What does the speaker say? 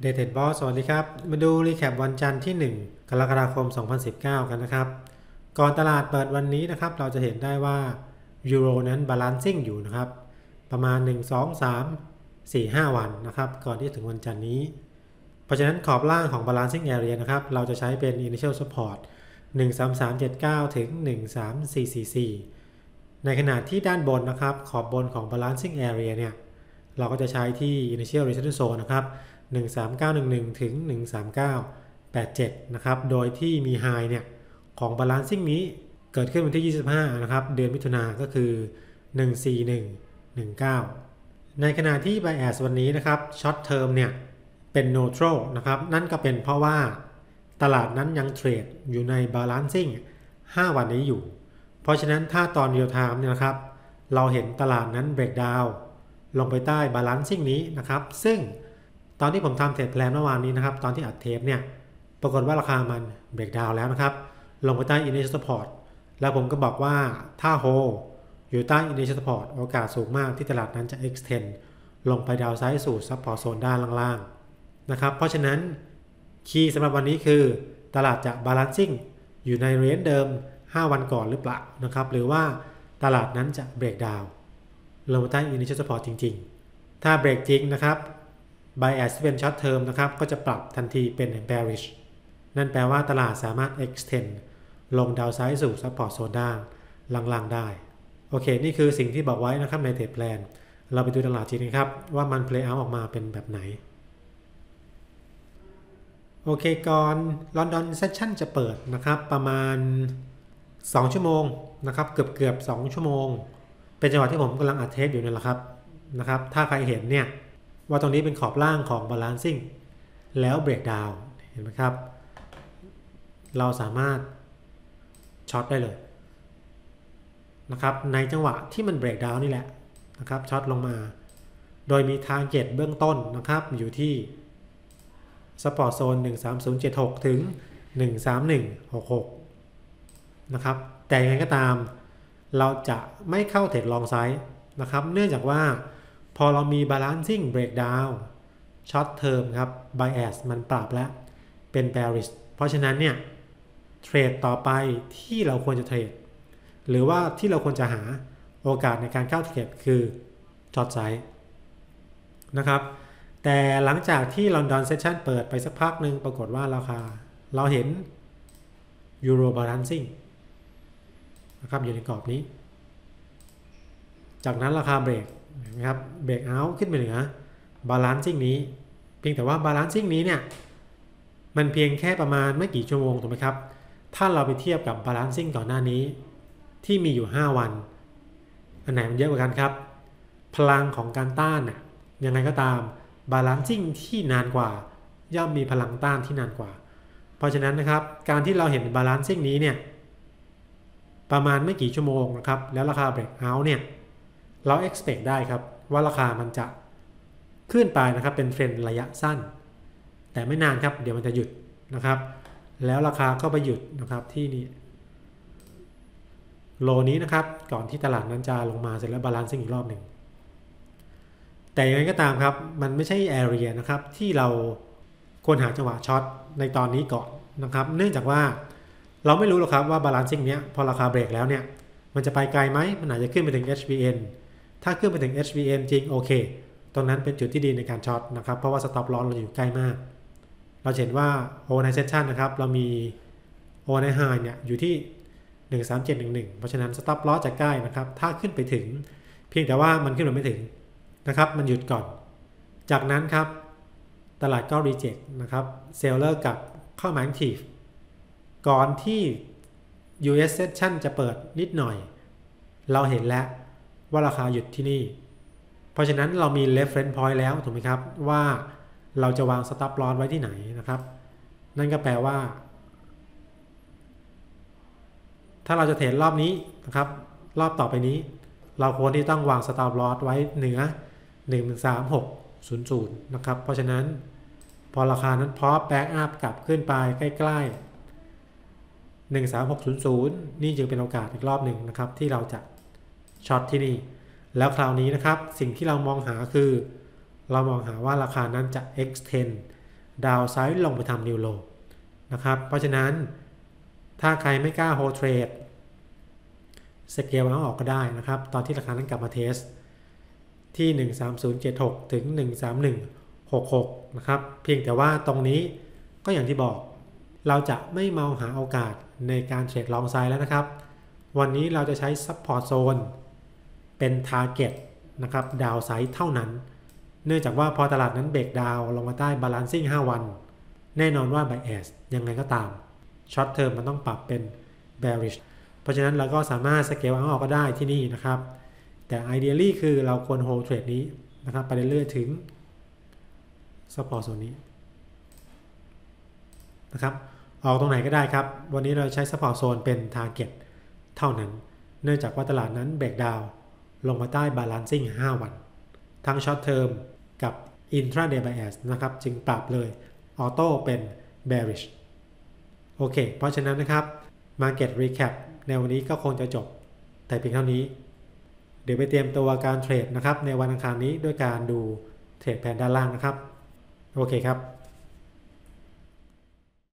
Dated Boss สวัสดีครับมาดูรีแคปวันจันทร์ที่1กรกฎาคม2019กันนะครับก่อนตลาดเปิดวันนี้นะครับเราจะเห็นได้ว่ายูโรนั้นบาลานซิ่งอยู่นะครับประมาณ1 2 3 4 5วันนะครับก่อนที่ถึงวันจันทร์นี้เพราะฉะนั้นขอบล่างของ balancing area นะครับเราจะใช้เป็น initial support 13379ถึง13444ในขณะที่ด้านบนนะครับขอบบนของ balancing area เนี่ยเราก็จะใช้ที่ initial resistance zone นะครับ13911ถึง13987นะครับโดยที่มี high เนี่ยของ balancing นี้เกิดขึ้นวันที่25นะครับเดือนมิถุนายนก็คือ14119ในขณะที่ bias วันนี้นะครับ short term เนี่ยเป็น neutral นะครับนั่นก็เป็นเพราะว่าตลาดนั้นยังเทรดอยู่ใน balancing 5 วันนี้อยู่เพราะฉะนั้นถ้าตอน real time เนี่ยนะครับเราเห็นตลาดนั้น break down ลงไปใต้ balancing นี้นะครับซึ่งตอนที่ผมทำเทรดแพลนเมื่อวานนี้นะครับตอนที่อัดเทปเนี่ยปรากฏว่าราคามัน break down แล้วนะครับลงไปใต้ initial support แล้วผมก็บอกว่าถ้า hold อยู่ใต้ initial support โอกาสสูงมากที่ตลาดนั้นจะ extend ลงไปดาวไซด์สู่ support zone ด้านล่างๆนะครับเพราะฉะนั้นคีย์สำหรับวันนี้คือตลาดจะ balancing อยู่ในเรนจ์เดิม5 วันก่อนหรือเปล่านะครับหรือว่าตลาดนั้นจะ break down ลงไปใต้ initial support จริงๆถ้า break จริงนะครับ bias ที่เป็น short term นะครับก็จะปรับทันทีเป็น bearish นั่นแปลว่าตลาดสามารถ extend ลงดาวไซด์สู่ support zone ด้านล่างๆได้โอเคนี่คือสิ่งที่บอกไว้นะครับในเทรดแพลนเราไปดูตลาดจริงกันครับว่ามัน play out ออกมาเป็นแบบไหนโอเคก่อน London Session จะเปิดนะครับประมาณ2 ชั่วโมงนะครับเกือบ2 ชั่วโมงเป็นจังหวะที่ผมกำลังอัดเทปอยู่นั่นแหละครับนะครับถ้าใครเห็นเนี่ยว่าตรงนี้เป็นขอบล่างของ balancing แล้ว break down เห็นไหมครับเราสามารถช็อตได้เลยนะครับในจังหวะที่มัน break down นี่แหละนะครับช็อตลงมาโดยมี target เบื้องต้นนะครับอยู่ที่ support zone 13076ถึง13166นะครับแต่ยังไงก็ตามเราจะไม่เข้าเทรดลองไซด์นะครับเนื่องจากว่าพอเรามี balancing breakdown short term ครับ bias มันปรับแล้วเป็น bearish เพราะฉะนั้นเนี่ยเทรดต่อไปที่เราควรจะเทรดหรือว่าที่เราควรจะหาโอกาสในการเข้าเทรดคือ short side นะครับแต่หลังจากที่ London Session เปิดไปสักพักหนึ่งปรากฏว่าราคาเราเห็น Euro balancing นะครับอยู่ในกรอบนี้จากนั้นราคาเบรกนะครับเบรกเอาท์ขึ้นไปเหนือ balancing นี้เพียงแต่ว่า balancing นี้เนี่ยมันเพียงแค่ประมาณไม่กี่ชั่วโมงถูกไหมครับถ้าเราไปเทียบกับ balancing ก่อนหน้านี้ที่มีอยู่5 วันอันไหนมันเยอะกว่ากันครับพลังของการต้านน่ะยังไงก็ตาม balancing ที่นานกว่าย่อมมีพลังต้านที่นานกว่าเพราะฉะนั้นนะครับการที่เราเห็น balancing นี้เนี่ยประมาณไม่กี่ชั่วโมงนะครับแล้วราคา break out เนี่ยเรา expect ได้ครับว่าราคามันจะขึ้นไปนะครับเป็นเทรนด์ระยะสั้นแต่ไม่นานครับเดี๋ยวมันจะหยุดนะครับแล้วราคาก็ไปหยุดนะครับที่นี่โลนี้นะครับก่อนที่ตลาดนั้นจะลงมาเสร็จแล้ว balancing อีกรอบหนึ่งแต่ยังไงก็ตามครับมันไม่ใช่ area นะครับที่เราควรหาจังหวะช็อตในตอนนี้ก่อนนะครับเนื่องจากว่าเราไม่รู้หรอกครับว่า balancing เนี้ยพอราคาเบรกแล้วเนี่ยมันจะไปไกลไหมมันอาจจะขึ้นไปถึง HBN ถ้าขึ้นไปถึง HBN จริงโอเคตรงนั้นเป็นจุดที่ดีในการช็อตนะครับเพราะว่า stop loss เราอยู่ใกล้มากเราเห็นว่า overnight session นะครับเรามี overnight high เนี่ยอยู่ที่13711เพราะฉะนั้น stop loss จะใกล้นะครับถ้าขึ้นไปถึงเพียงแต่ว่ามันขึ้นมาไม่ถึงนะครับมันหยุดก่อนจากนั้นครับตลาดก็ reject นะครับ seller กลับเข้ามา active ก่อนที่ US session จะเปิดนิดหน่อยเราเห็นแล้วว่าราคาหยุดที่นี่เพราะฉะนั้นเรามี reference point แล้วถูกไหมครับว่าเราจะวาง stop loss ไว้ที่ไหนนะครับนั่นก็แปลว่าถ้าเราจะเทรดรอบนี้นะครับรอบต่อไปนี้เราควรที่ต้องวาง stop loss ไว้เหนือ13600นะครับเพราะฉะนั้นพอราคานั้นพอ back up กลับขึ้นไปใกล้ๆ13600นี่จึงเป็นโอกาสอีกรอบหนึ่งนะครับที่เราจะช็อตที่นี่แล้วคราวนี้นะครับสิ่งที่เรามองหาคือเรามองหาว่าราคานั้นจะ extend ดาวไซด์ลงไปทำนิวโลนะครับเพราะฉะนั้นถ้าใครไม่กล้าโฮเทรดสเกลเอาออกก็ได้นะครับตอนที่ราคานั้นกลับมาเทสที่13076ถึง13166นะครับเพียงแต่ว่าตรงนี้ก็อย่างที่บอกเราจะไม่มองหาโอกาสในการเทรดลองไซด์แล้วนะครับวันนี้เราจะใช้ซัพพอร์ตโซนเป็นทาร์เก็ตนะครับดาวไซด์เท่านั้นเนื่องจากว่าพอตลาดนั้นเบรกดาวลงมาใต้บาลานซิ่ง5วันแน่นอนว่า bias ยังไงก็ตามช็อตเทอมมันต้องปรับเป็น bearish เพราะฉะนั้นเราก็สามารถสเกลเอาออกก็ได้ที่นี่นะครับแต่ ideally คือเราควร hold trade นี้นะครับไปเรื่อยๆถึง support zone นี้นะครับออกตรงไหนก็ได้ครับวันนี้เราใช้ support zone เป็น target เท่านั้นเนื่องจากว่าตลาดนั้นเบรกดาวลงมาใต้ balancing 5วันทั้ง short term กับ intraday bias นะครับจึงปรับเลยออโต้เป็น bearish โอเคเพราะฉะนั้นนะครับ market recap ในวันนี้ก็คงจะจบแต่เพียงเท่านี้เดี๋ยวไปเตรียมตัวการเทรดนะครับในวันอังคารนี้ด้วยการดูเทรดแผนด้านล่างนะครับโอเคครับ